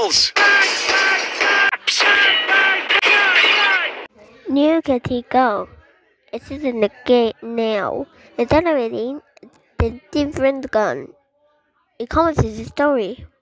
balls! New Kichen Gun. It is in the game now. It's generating the different gun. It comments the story.